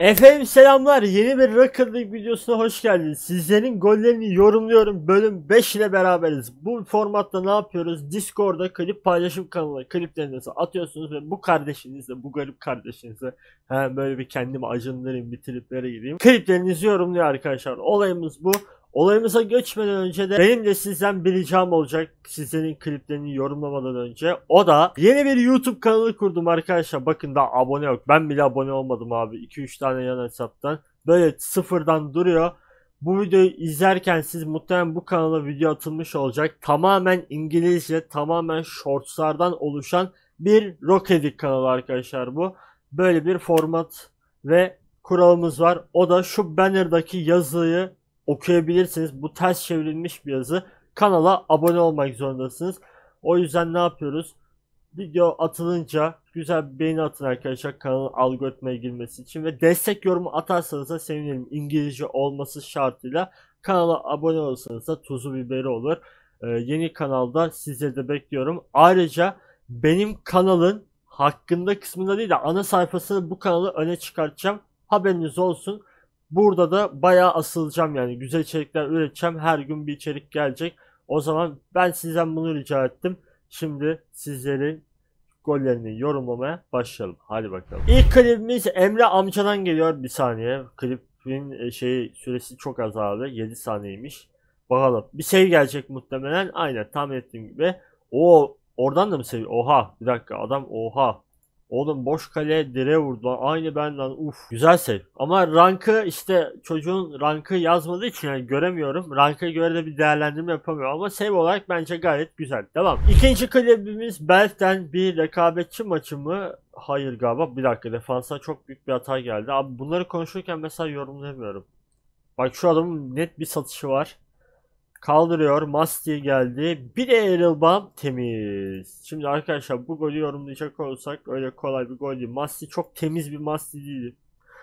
Efendim selamlar. Yeni bir Rocket League videosuna hoş geldiniz. Sizlerin gollerini yorumluyorum. Bölüm 5 ile beraberiz. Bu formatta ne yapıyoruz? Discord'da klip paylaşım kanalına kliplerinizi atıyorsunuz ve bu kardeşinizle, bu garip kardeşinizle böyle bir kendimi acındırayım, bir triplere gireyim. Kliplerinizi yorumluyor arkadaşlar. Olayımız bu. Olayımıza geçmeden önce de benim de sizden bir ricam olacak. Sizlerin kliplerini yorumlamadan önce. O da yeni bir YouTube kanalı kurdum arkadaşlar. Bakın daha abone yok. Ben bile abone olmadım abi. 2-3 tane yan hesaptan. Böyle sıfırdan duruyor. Bu videoyu izlerken siz muhtemelen bu kanala video atılmış olacak. Tamamen İngilizce, tamamen shortslardan oluşan bir Rocket League kanalı arkadaşlar bu. Böyle bir format ve kuralımız var. O da şu banner'daki yazıyı okuyabilirsiniz. Bu ters çevrilmiş bir yazı. Kanala abone olmak zorundasınız. O yüzden ne yapıyoruz? Video atılınca güzel bir beğeni atın arkadaşlar, kanalın algoritmaya girmesi için ve destek yorumu atarsanız da sevinirim. İngilizce olması şartıyla kanala abone olursanız da tuzu biberi olur. Yeni kanalda sizleri de bekliyorum. Ayrıca benim kanalın hakkında kısmında değil de ana sayfasını bu kanalı öne çıkartacağım. Haberiniz olsun. Burada da bayağı asılacağım, yani güzel içerikler üreteceğim. Her gün bir içerik gelecek. O zaman ben sizden bunu rica ettim. Şimdi sizlerin gollerini yorumlamaya başlayalım. Hadi bakalım. İlk klibimiz Emre amcadan geliyor. Bir saniye. Klibin süresi çok az abi. 7 saniyeymiş. Bakalım. Bir save gelecek muhtemelen. Aynen tahmin ettiğim gibi. O oradan da mı save? Oha. Bir dakika. Adam oha. Oğlum boş kale direğe vurdu lan. Aynı ben lan. Uf. Güzel save. Ama rankı işte çocuğun rankı yazmadığı için yani göremiyorum. Ranka göre de bir değerlendirme yapamıyorum. Ama save olarak bence gayet güzel. Devam. İkinci klibimiz Belt'ten bir rekabetçi maçı mı? Hayır galiba. Bir dakika. Defansa çok büyük bir hata geldi. Abi bunları konuşurken mesela yorumlayamıyorum. Bak şu adamın net bir satışı var. Kaldırıyor. Masti geldi. Bir de Erilbam temiz. Şimdi arkadaşlar bu golü yorumlayacak olursak öyle kolay bir gol değil. Masti çok temiz bir Masti değil.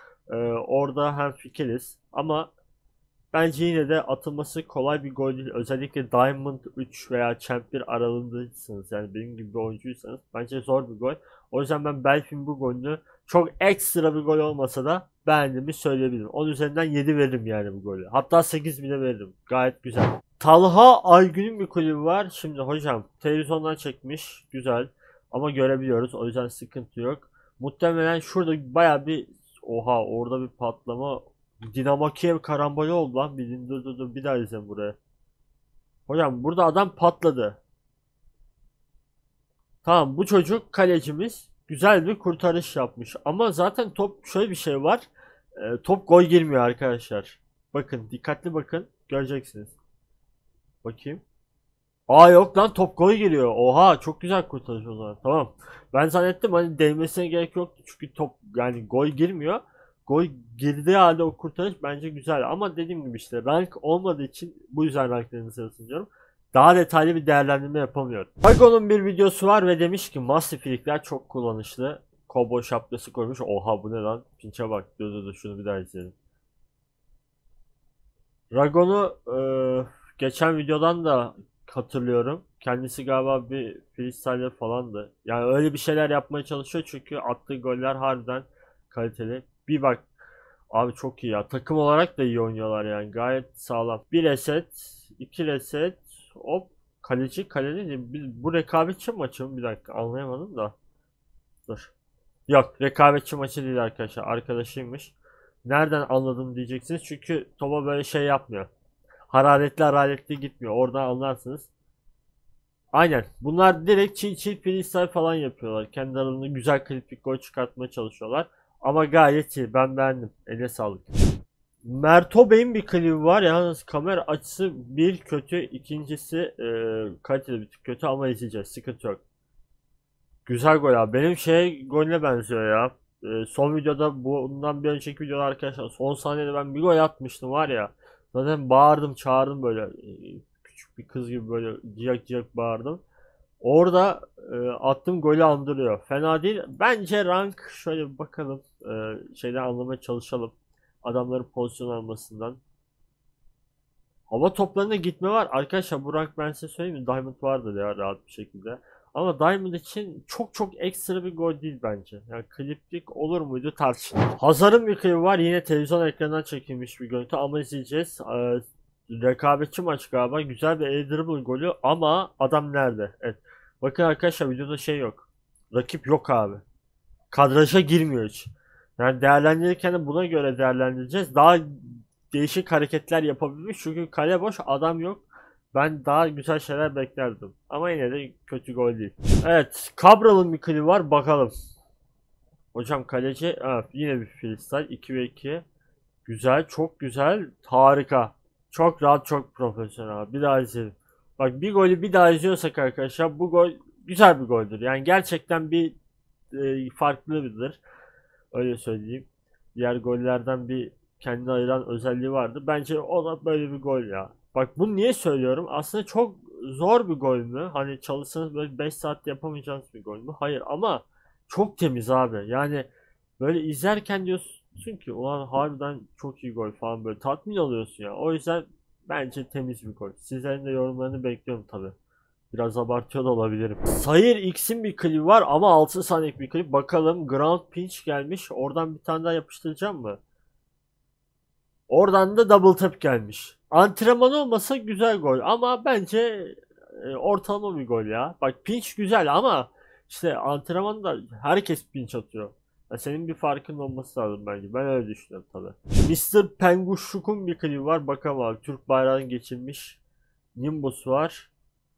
Orada hem fikiriz. Ama bence yine de atılması kolay bir gol değil. Özellikle Diamond 3 veya Champ 1 aralığındaysanız, yani benim gibi bir oyuncuysanız bence zor bir gol. O yüzden ben Belfin bu golünü çok ekstra bir gol olmasa da beğendiğimi söyleyebilirim. 10 üzerinden 7 veririm yani bu golü. Hatta 8 bile veririm. Gayet güzel. Talha Aygün'ün bir kulübü var. Şimdi hocam televizyondan çekmiş. Güzel. Ama görebiliyoruz. O yüzden sıkıntı yok. Muhtemelen şurada baya bir oha orada bir patlama. Dinamo Kiev karambolü oldu lan. Dur bir daha izleyin buraya. Hocam burada adam patladı. Tamam, bu çocuk kalecimiz güzel bir kurtarış yapmış. Ama zaten top şöyle bir şey var. Top gol girmiyor arkadaşlar. Bakın dikkatli bakın göreceksiniz. Bakayım. Aa yok lan, top gol geliyor. Oha çok güzel kurtarış o zaman. Tamam. Ben zannettim hani değmesine gerek yoktu. Çünkü top yani gol girmiyor. Gol girdiği halde o kurtarış bence güzel. Ama dediğim gibi işte rank olmadığı için bu yüzden ranklarını sırasını diyorum. Daha detaylı bir değerlendirme yapamıyorum. Pago'nun bir videosu var ve demiş ki Mastiff çok kullanışlı. Cowboy şapkası koymuş. Oha bu ne lan? Pinçe bak. Dur şunu bir daha izleyelim. Ragon'u geçen videodan da hatırlıyorum. Kendisi galiba bir freestyler falandı. Yani öyle bir şeyler yapmaya çalışıyor çünkü attığı goller harbiden kaliteli. Bir bak abi çok iyi ya. Takım olarak da iyi oynuyorlar yani. Gayet sağlam. Bir reset, iki reset. Hop. Kaleci kaleci. Bu rekabetçi maçı mı? Bir dakika anlayamadım da. Dur. Yok rekabetçi maçı değil arkadaşlar. Arkadaşıymış. Nereden anladım diyeceksiniz. Çünkü Toba böyle şey yapmıyor. Hararetli gitmiyor. Oradan anlarsınız. Aynen. Bunlar direkt çiğ freestyle falan yapıyorlar. Kendi aralarında güzel kliplik gol çıkartmaya çalışıyorlar. Ama gayet iyi. Ben beğendim. Eline sağlık. Merto Bey'in bir klibi var. Yalnız kamera açısı bir kötü. İkincisi kaliteli bir tık kötü ama izleyeceğiz. Sıkıntı yok. Güzel gol abi. Benim golüne benziyor ya. Son videoda bundan bir önceki videoda arkadaşlar son saniyede ben bir gol atmıştım var ya. Zaten bağırdım çağırdım böyle. Küçük bir kız gibi böyle ciyak ciyak bağırdım. Orada attığım golü andırıyor. Fena değil. Bence rank şöyle bir bakalım. Şeyden anlamaya çalışalım. Adamların pozisyon almasından. Hava toplarına gitme var. Arkadaşlar bu rank ben size söyleyeyim mi? Diamond vardır ya rahat bir şekilde. Ama Diamond için çok çok ekstra bir gol değil bence. Yani kliplik olur muydu tartışılır. Hazar'ın bir klibi var. Yine televizyon ekranından çekilmiş bir görüntü ama izleyeceğiz. Rekabetçi maç galiba. Güzel bir dribble golü ama adam nerede? Evet. Bakın arkadaşlar videoda şey yok. Rakip yok abi. Kadraja girmiyor hiç. Yani değerlendirirken de buna göre değerlendireceğiz. Daha değişik hareketler yapabilmiş çünkü kale boş, adam yok. Ben daha güzel şeyler beklerdim. Ama yine de kötü gol değil. Evet, Cabral'ın bir klibi var, bakalım. Hocam kaleci, evet, yine bir freestyle 2 ve 2. Güzel, çok güzel, harika. Çok rahat, çok profesyonel. Bir daha izleyelim. Bak, bir golü bir daha izliyorsak arkadaşlar, bu gol güzel bir goldür. Yani gerçekten bir farklı birdir. Öyle söyleyeyim. Diğer gollerden bir kendini ayıran özelliği vardı. Bence o da böyle bir gol ya. Bak, bunu niye söylüyorum? Aslında çok zor bir gol mü? Hani çalışsanız böyle 5 saatte yapamayacağınız bir gol mü? Hayır, ama çok temiz abi. Yani böyle izlerken diyorsun ki ulan harbiden çok iyi gol falan, böyle tatmin oluyorsun ya. O yüzden bence temiz bir gol. Sizlerin de yorumlarını bekliyorum tabi. Biraz abartıyor da olabilirim. Sayır X'in bir klibi var ama 6 saniyelik bir klip. Bakalım, ground pinch gelmiş. Oradan bir tane daha yapıştıracağım mı? Oradan da double tap gelmiş. Antrenman olmasa güzel gol ama bence ortalama bir gol ya. Bak, pinch güzel ama işte antrenmanda herkes pinch atıyor. Ya senin bir farkın olması lazım bence. Ben öyle düşünüyorum tabi. Mr. Pengushuk'un bir klibi var. Bakalım abi. Türk bayrağını geçirmiş. Nimbus var.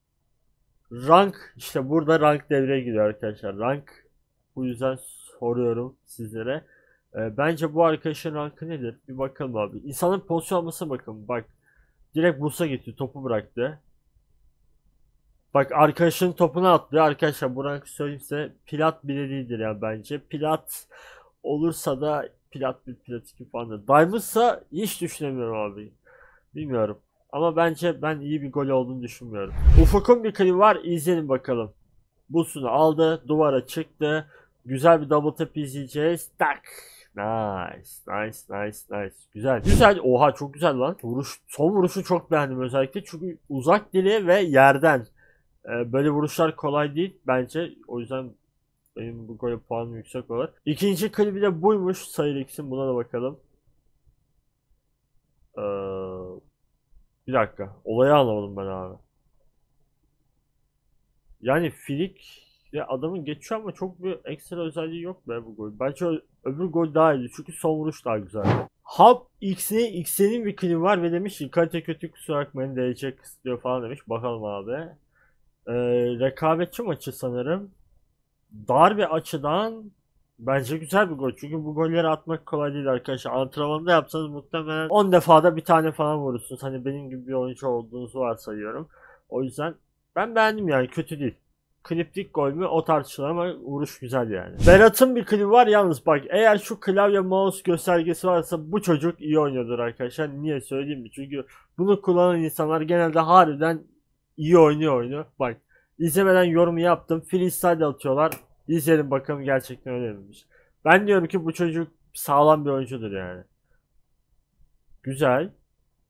Rank, işte burada rank devreye giriyor arkadaşlar. Rank, bu yüzden soruyorum sizlere. Bence bu arkadaşın rankı nedir? Bir bakalım abi. İnsanın pozisyon almasına bakın. Bak, direkt busa gitti, topu bıraktı. Bak, arkadaşın topuna attı. Arkadaşlar bu rankı söyleyeyim size, plat bile değildir ya bence. Plat olursa da plat 1, plat 2 falan da. Diamond'sa hiç düşünemiyorum abi. Bilmiyorum. Ama bence ben iyi bir gol olduğunu düşünmüyorum. Ufuk'un bir klibi var. İzleyelim bakalım. Busunu aldı. Duvara çıktı. Güzel bir double tap izleyeceğiz. Tak. Nice. Nice. Nice. Nice. Güzel. Güzel. Oha, çok güzel lan. Vuruş, son vuruşu çok beğendim özellikle. Çünkü uzak direğe ve yerden. Böyle vuruşlar kolay değil bence. O yüzden benim bu gole puanım yüksek olur. İkinci klibi de buymuş. Sayır X'in, buna da bakalım. Ee, Bir dakika. Olayı anlamadım ben abi. Yani Filik ya, adamın geçiyor ama çok bir ekstra özelliği yok be bu gol. Bence öbür gol daha iyiydi çünkü son vuruş daha güzeldi. Hub X'nin bir klibi var ve demiş ki kalite kötü, kusura bakmayın, DC kısıtlıyor falan demiş. Bakalım abi. Rekabetçi maçı sanırım. Dar bir açıdan bence güzel bir gol. Çünkü bu golleri atmak kolay değil arkadaşlar. Antrenmanda yapsanız muhtemelen 10 defada bir tane falan vurursunuz. Hani benim gibi bir oyuncu olduğunuzu varsayıyorum. O yüzden ben beğendim, yani kötü değil. Kliplik gol mü o tartışılır ama vuruş güzel yani. Berat'ın bir klibi var yalnız, bak, eğer şu klavye mouse göstergesi varsa bu çocuk iyi oynuyordur arkadaşlar. Niye söyleyeyim mi? Çünkü bunu kullanan insanlar genelde harbiden iyi oynuyor. Bak, izlemeden yorum yaptım. Freestyle atıyorlar. İzleyelim bakalım gerçekten öyle miymiş. Ben diyorum ki bu çocuk sağlam bir oyuncudur yani. Güzel.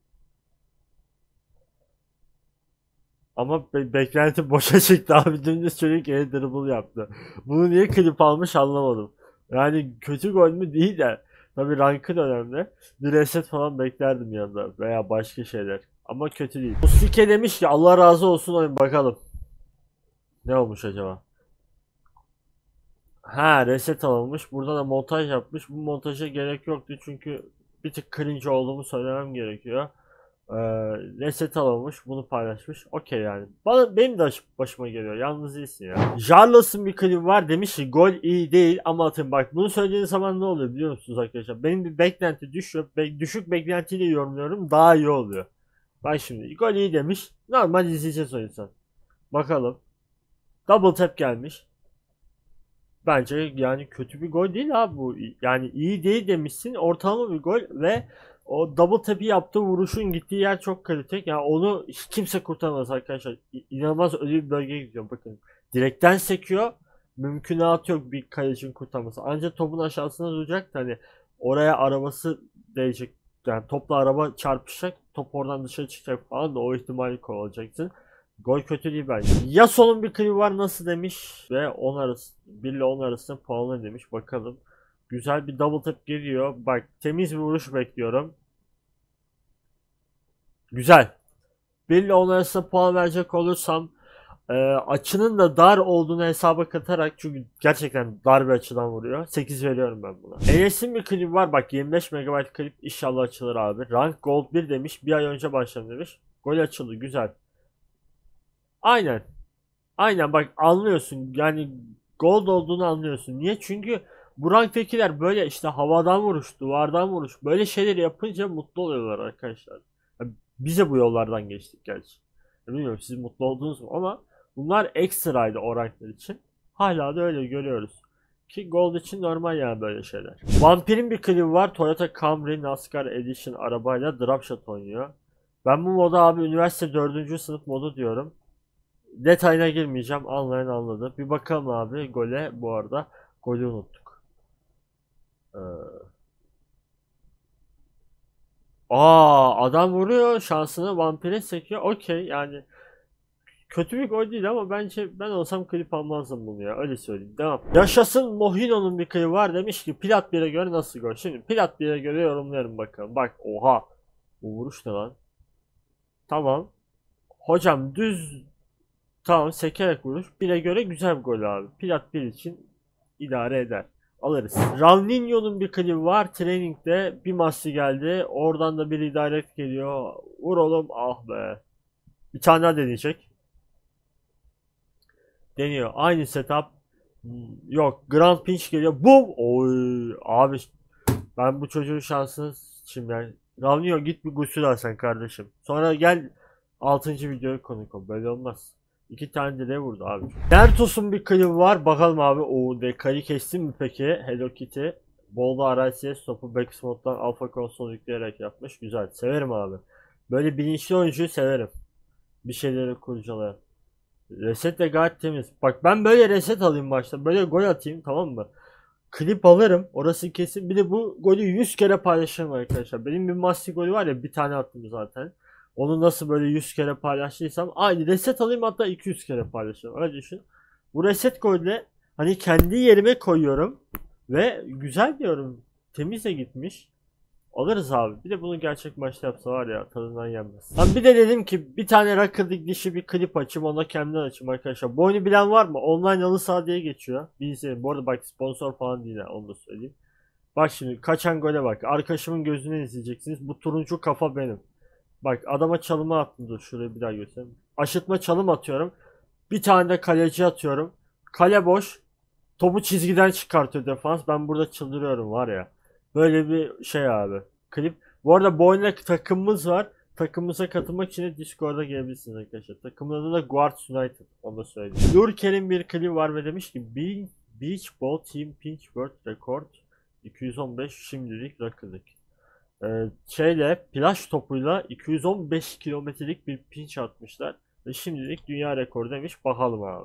Ama beklenti boşa çıktı abi. Dümdüz çocuk dribble yaptı. Bunu niye klip almış anlamadım. Yani kötü gol mü değil de. Tabi rankın önemli. Bir reset falan beklerdim yanında. Veya başka şeyler. Ama kötü değil. Muslike demiş ki Allah razı olsun oyun, bakalım. Ne olmuş acaba? Ha, reset alınmış. Burada da montaj yapmış. Bu montaja gerek yoktu çünkü bir tık cringe olduğumu söylemem gerekiyor. Ee, Reset alınmış. Bunu paylaşmış. Okey yani. Benim de başıma geliyor. Yalnız değilsin ya. Jarlos'un bir klibi var. Demiş ki gol iyi değil ama atın. Bak, bunu söylediğiniz zaman ne oluyor biliyor musunuz arkadaşlar? Benim bir beklenti düşüyor. Düşük beklentiyle yorumluyorum. Daha iyi oluyor. Bak şimdi. Gol iyi demiş. Normal izleyeceğiz o insan. Bakalım. Double tap gelmiş. Bence yani kötü bir gol değil abi bu. Yani iyi değil demişsin. Ortalama bir gol ve o double tap'i yaptığı vuruşun gittiği yer çok kritik. Yani onu hiç kimse kurtaramaz arkadaşlar. İnanılmaz ölü bir bölgeye gidiyor bakın. Direkten sekiyor. Mümkünatı yok bir kalecinin kurtarması. Ancak topun aşağısına duracak. Hani oraya arabası değecek. Yani topla araba çarpışacak. Top oradan dışarı çıkacak falan da o ihtimali kovalayacaksın. Gol kötü değil bence. Yason'un bir klibi var nasıl demiş ve 10 arası 1 ile 10 arasında puanlı demiş. Bakalım. Güzel bir double tap geliyor. Bak temiz bir vuruş bekliyorum. Güzel. 1 ile 10 arasında puan verecek olursam açının da dar olduğunu hesaba katarak, çünkü gerçekten dar bir açıdan vuruyor, 8 veriyorum ben buna. Enes'in bir klibi var bak, 25 MB klip, inşallah açılır abi. Rank Gold 1 demiş, bir ay önce başladım demiş. Gol açıldı, güzel. Aynen. Aynen bak, anlıyorsun yani gold olduğunu anlıyorsun. Niye? Çünkü bu ranktakiler böyle işte havadan vuruş, duvardan vuruş, böyle şeyleri yapınca mutlu oluyorlar arkadaşlar. Ya biz de bu yollardan geçtik gerçi. Ya bilmiyorum siz mutlu oldunuz mu, ama bunlar ekstraydı o ranklar için. Hala da öyle görüyoruz. Ki gold için normal yani böyle şeyler. Vampir'in bir klibi var. Toyota Camry NASCAR Edition arabayla drop shot oynuyor. Ben bu moda abi üniversite 4. sınıf modu diyorum. Detayına girmeyeceğim. Anlayan anladı. Bir bakalım abi gole bu arada. Golü unuttuk. Ee... Adam vuruyor. Şansını vampire sekiyor. Okey yani. Kötü bir gol değil ama bence ben olsam klip almazdım bunu ya. Öyle söyleyeyim. Devam. Yaşasın Mohino'nun bir klibi var. Demiş ki Plat 1'e göre nasıl gol? Şimdi Plat 1'e göre yorumlarım bakalım. Bak oha. Bu vuruş ne lan? Tamam. Hocam düz. Tamam, sekerek vuruş. 1'e göre güzel bir gol abi. Plat 1 için idare eder. Alırız. Ronaldinho'nun bir klibi var. Training'de bir maçı geldi. Oradan da bir direct geliyor. Vur oğlum. Ah be. Bir tane daha deneyecek. Deniyor. Aynı setup. Yok. Grand Pinch geliyor. Boom. Oy. Abi ben bu çocuğun şansını şimdi yani. Ronaldinho git bir gusül al sen kardeşim. Sonra gel 6. videoya konuk ol. Böyle olmaz. 2 tane direğe vurdu abi. Nertos'un bir klibi var. Bakalım abi. O dekayı kestin mi peki? Hello Kitty. Bolda RCS topu Backsmod'dan Alpha konsol yükleyerek yapmış. Güzel. Severim abi. Böyle bilinçli oyuncuyu severim. Bir şeyleri kurcalayan. Reset de gayet temiz. Bak ben böyle reset alayım başta. Böyle gol atayım, tamam mı? Klip alırım. Orası kesin. Bir de bu golü 100 kere paylaşırım arkadaşlar. Benim bir Masti golü var ya, bir tane attım zaten. Onu nasıl böyle 100 kere paylaştıysam aynı reset alayım, hatta 200 kere paylaşırım. Öyle düşün. Bu reset golü hani kendi yerime koyuyorum ve güzel diyorum. Temize gitmiş. Alırız abi. Bir de bunu gerçek maçta yapsa var ya, tadından yenmez. Ben bir de dedim ki bir tane Rocket League dışı bir klip açayım, ona kendimden açayım arkadaşlar. Bu oyunu bilen var mı? Online halı saha diye geçiyor. Bir izleyin. Bu arada bak sponsor falan değil, onu da söyleyeyim. Bak şimdi kaçan gole bak. Arkadaşımın gözünden izleyeceksiniz. Bu turuncu kafa benim. Bak adama çalıma attım. Dur şurayı bir daha göstereyim. Aşıtma çalım atıyorum. Bir tane de kaleci atıyorum. Kale boş. Topu çizgiden çıkartıyor defans. Ben burada çıldırıyorum var ya. Böyle bir şey abi. Klip. Bu arada bu oyunda takımımız var. Takımımıza katılmak için de Discord'a gelebilirsiniz arkadaşlar. Takımın adı da Guards United. Onu da söyleyeyim. Lurker'in bir klibi var ve demiş ki Beach Ball Team Pinch World Record 215 şimdilik rakılık. Şeyle plaj topuyla 215 kilometrelik bir pinch atmışlar. Ve şimdilik dünya rekoru demiş. Bakalım abi.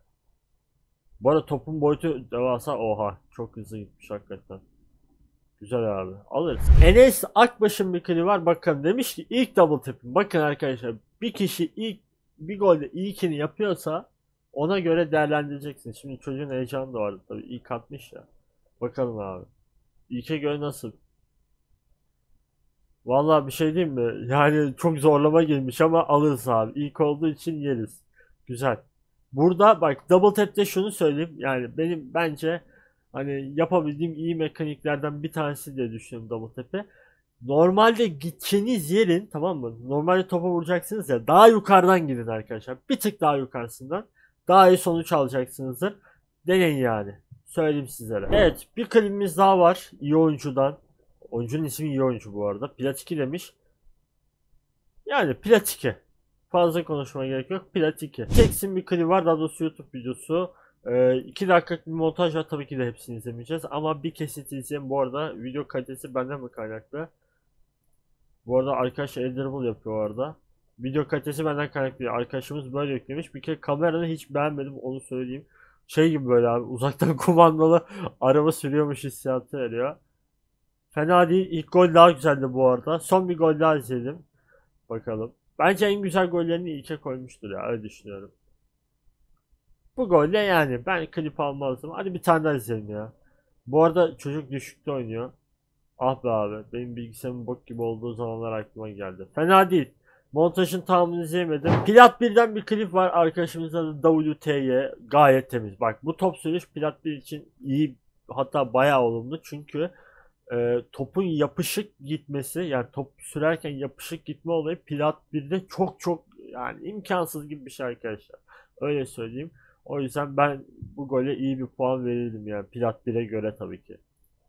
Bu arada topun boyutu devasa, oha. Çok hızlı gitmiş hakikaten. Güzel abi. Alırız. Enes Akbaş'ın bir klibi var. Bakın demiş ki ilk double tap'im. Bakın arkadaşlar, bir kişi ilk bir golde ilkini yapıyorsa ona göre değerlendireceksin. Şimdi çocuğun heyecanı da vardı tabii. İlk atmış ya. Bakalım abi. İlke göre nasıl? Vallahi bir şey diyeyim mi? Yani çok zorlama gelmiş ama alırız abi. İlk olduğu için yeriz. Güzel. Burada bak double tap'te şunu söyleyeyim. Yani benim bence hani yapabildiğim iyi mekaniklerden bir tanesi diye düşünüyorum double tap'e. Normalde gideceğiniz yerin, tamam mı? Normalde topa vuracaksınız ya, daha yukarıdan gidin arkadaşlar. Bir tık daha yukarısından. Daha iyi sonuç alacaksınızdır. Deneyin yani. Söyleyeyim sizlere. Evet, bir klibimiz daha var. İyi oyuncudan. Oyuncunun ismi iyi oyuncu bu arada. Plat 2 demiş. Yani Plat 2. Fazla konuşmaya gerek yok. Plat 2. Jackson bir klibi var. Daha doğrusu YouTube videosu. 2 dakikalık bir montaj var. Tabii ki de hepsini izlemeyeceğiz. Ama bir kesit izleyin. Bu arada video kalitesi benden mi kaynaklı? Bu arada arkadaş Elderable yapıyor orada. Video kalitesi benden kaynaklı. Arkadaşımız böyle yüklemiş. Bir kere kameranı hiç beğenmedim, onu söyleyeyim. Şey gibi böyle abi, uzaktan kumandalı araba sürüyormuş hissiyatı veriyor. Fena değil. İlk gol daha güzeldi bu arada. Son bir gol daha izleyelim. Bakalım. Bence en güzel gollerini ilke koymuştur ya, öyle düşünüyorum. Bu golle yani ben klip almazdım. Hadi bir tane daha izleyelim ya. Bu arada çocuk düşükte oynuyor. Ah be abi, benim bilgisayarım bok gibi olduğu zamanlar aklıma geldi. Fena değil. Montajın tamamını izleyemedim. Plat 1'den bir klip var. Arkadaşımızın adı WTY. Gayet temiz. Bak bu top sürüş Plat 1 için iyi, hatta bayağı olumlu. Çünkü topun yapışık gitmesi, yani top sürerken yapışık gitme olayı Plat 1'de çok çok yani imkansız gibi bir şey arkadaşlar. Öyle söyleyeyim. O yüzden ben bu gole iyi bir puan verirdim yani Plat 1'e göre tabii ki.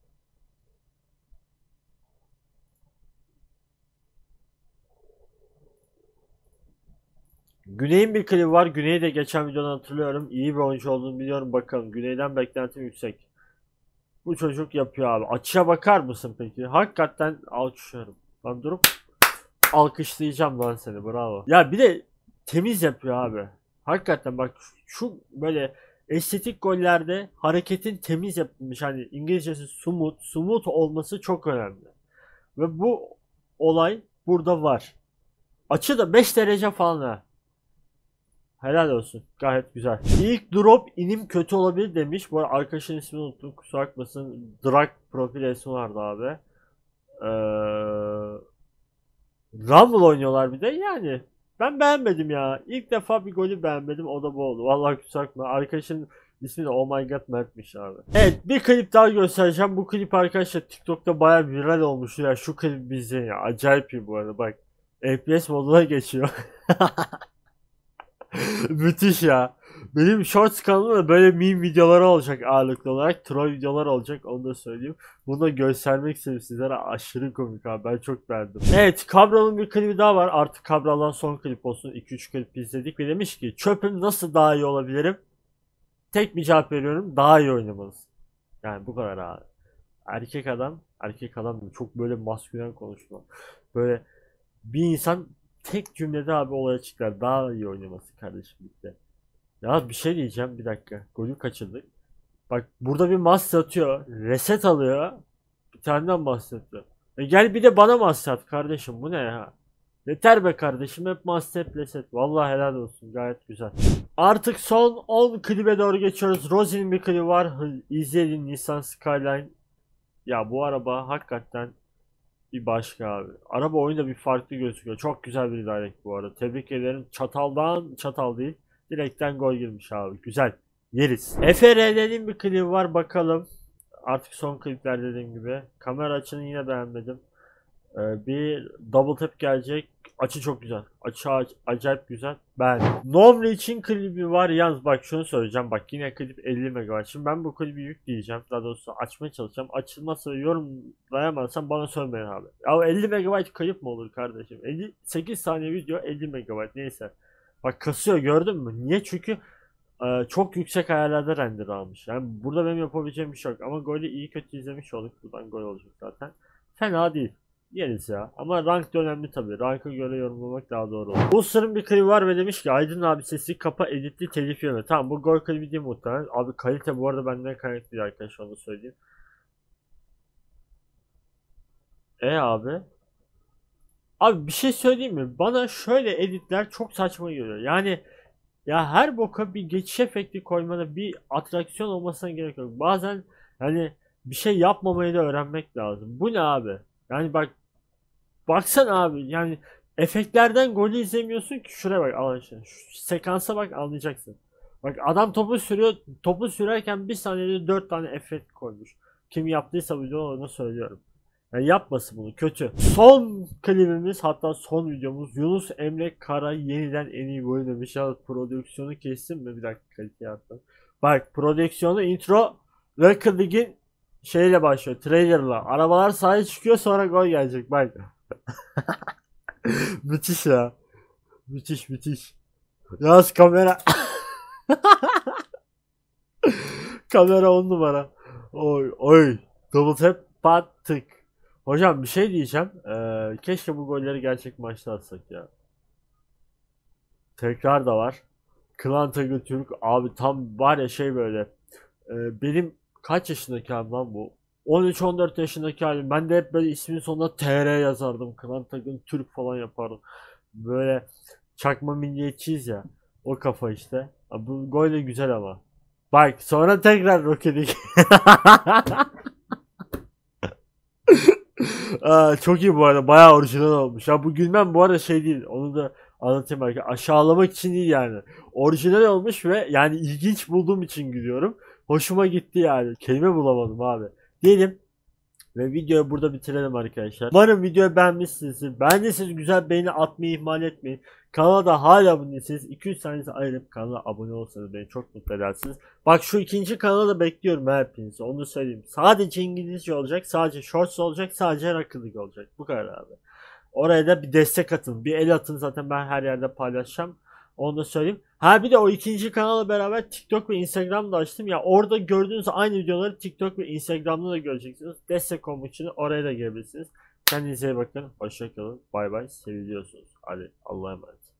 Güney'in bir klibi var. Güney'i de geçen videodan hatırlıyorum. İyi bir oyuncu olduğunu biliyorum. Bakalım. Güney'den beklentim yüksek. Bu çocuk yapıyor abi. Açıya bakar mısın peki? Hakikaten alkışlıyorum. Ben durup alkışlayacağım lan seni. Bravo. Ya bir de temiz yapıyor abi. Hakikaten bak, şu böyle estetik gollerde hareketin temiz yapılmış. Hani İngilizcesi smooth. Smooth olması çok önemli. Ve bu olay burada var. Açı da 5 derece falan ha. Helal olsun. Gayet güzel. İlk drop inim kötü olabilir demiş. Bu arada arkadaşın ismini unuttum. Kusura bakmasın. Drag profil resmi vardı abi. Rumble oynuyorlar bir de. Yani ben beğenmedim ya. İlk defa bir golü beğenmedim. O da bu oldu. Vallahi kusura bakma. Arkadaşın ismi de Oh My God Mert'miş abi. Evet, bir klip daha göstereceğim. Bu klip arkadaşlar TikTok'ta bayağı viral olmuş. Ya şu klip izleyin ya. Acayip iyi bu arada. Bak. FPS moduna geçiyor. Müthiş ya. Benim Shorts kanalımda böyle meme videoları olacak ağırlıklı olarak. Troll videolar olacak, onu da söyleyeyim. Bunu da göstermek istedim sizlere. Aşırı komik abi. Ben çok beğendim. Evet, Cabral'ın bir klibi daha var. Artık Cabral'dan son klip olsun. 2-3 klip izledik ve demiş ki çöpüm nasıl daha iyi olabilirim? Tek bir cevap veriyorum. Daha iyi oynamalısın. Yani bu kadar abi. Erkek adam çok böyle maskülen konuşma. Böyle bir insan tek cümlede abi olaya çıkar. Daha iyi oynaması kardeşim, bitti. Ya bir şey diyeceğim, bir dakika. Golü kaçırdık. Bak burada bir maske atıyor. Reset alıyor. Bir tane daha maske atıyor. Gel bir de bana maske at kardeşim, bu ne ya? Yeter be kardeşim, hep maske hep reset. Vallahi helal olsun, gayet güzel. Artık son 10 klibe doğru geçiyoruz. Rosie'nin bir klibi var. İzleyin, Nissan Skyline. Ya bu araba hakikaten bir başka abi. Araba oyunda bir farklı gözüküyor. Çok güzel bir direkt bu arada. Tebrik ederim. Çataldan çatal değil. Direkten gol girmiş abi. Güzel. Yeriz. FRL'nin bir klibi var, bakalım. Artık son klipler dediğim gibi. Kamera açını yine beğenmedim. Bir double tap gelecek. Açı çok güzel. Açı acayip güzel. Ben. Nomri için klibi var. Yalnız bak şunu söyleyeceğim. Bak yine klip 50 MB. Şimdi ben bu klibi yükleyeceğim. Daha doğrusu açmaya çalışacağım. Açılmazsa ve yorumlayamazsam bana söylemeyin abi. Ya 50 MB kayıp mı olur kardeşim? 58 saniye video 50 MB neyse. Bak kasıyor, gördün mü? Niye? Çünkü çok yüksek ayarlarda render almış. Yani burada benim yapabileceğim bir şey yok. Ama golü iyi kötü izlemiş olduk. Buradan gol olacak zaten. Fena değil. Yeriz ya. Ama rank da önemli tabii. Rank'a göre yorumlamak daha doğru olur. Buster'ın bir klibi var ve demiş ki Aydın abi sesi kapa, editli telif yeme. Tamam, bu gol klibi değil muhtemelen. Abi kalite bu arada benden kaynaklı arkadaşlar, onu söyleyeyim. Abi. Abi bir şey söyleyeyim mi? Bana şöyle editler çok saçma geliyor. Yani ya her boka bir geçiş efekti koymada bir atraksiyon olmasına gerek yok. Bazen hani bir şey yapmamayı da öğrenmek lazım. Bu ne abi? Yani bak, baksana abi, yani efektlerden golü izlemiyorsun ki, şuraya bak Allah aşkına. Şu sekansa bak, anlayacaksın. Bak adam topu sürüyor, topu sürerken bir saniyede 4 tane efekt koymuş. Kim yaptıysa video, onu söylüyorum. Yani yapmasın bunu, kötü. Son klibimiz, hatta son videomuz, Yunus Emre Kara yeniden en iyi golü demiş. Ya prodüksiyonu kessin mi? Bir dakika, kalite yaptım. Bak prodüksiyonu intro Rocket League'in şeyle başlıyor, trailerla. Arabalar sahaya çıkıyor, sonra gol gelecek bak. Müthiş ya. Müthiş müthiş. Yalnız kamera kamera 10 numara. Oy oy. Double tap pattık. Hocam bir şey diyeceğim. Keşke bu golleri gerçek maçta atsak ya. Tekrar da var. Klanta Türk abi, tam var ya şey böyle. Benim kaç yaşındaki halim lan bu? 13-14 yaşındaki halim. Ben de hep böyle ismin sonuna TR yazardım. Klanta Türk falan yapardım. Böyle çakma milliyetçiyiz ya. O kafa işte. Bu gol de güzel ama. Bak sonra tekrar Rokedik. Çok iyi bu arada. Bayağı orijinal olmuş. Ya bu gülmem bu arada şey değil. Onu da anlatayım belki. Aşağılamak için değil yani. Orijinal olmuş ve yani ilginç bulduğum için gülüyorum. Hoşuma gitti yani. Kelime bulamadım abi. Diyelim ve videoyu burada bitirelim arkadaşlar. Umarım videoyu beğenmişsinizdir. Beğendiyseniz güzel beğeni atmayı ihmal etmeyin. Kanala da hala abone değilseniz 200 saniyenizi ayırıp kanala abone olsanız beni çok mutlu edersiniz. Bak şu ikinci kanala da bekliyorum hepinizi. Onu söyleyeyim. Sadece İngilizce olacak. Sadece shorts olacak. Sadece rakılık olacak. Bu kadar abi. Oraya da bir destek atın. Bir el atın, zaten ben her yerde paylaşacağım. Onu da söyleyeyim. Ha bir de o ikinci kanala beraber TikTok ve Instagram da açtım. Ya orada gördüğünüz aynı videoları TikTok ve Instagram'da da göreceksiniz. Destek olmak için oraya da gelebilirsiniz. Kendinize iyi bakın. Hoşçakalın. Bay bay. Seviliyorsunuz. Hadi Allah'a emanet.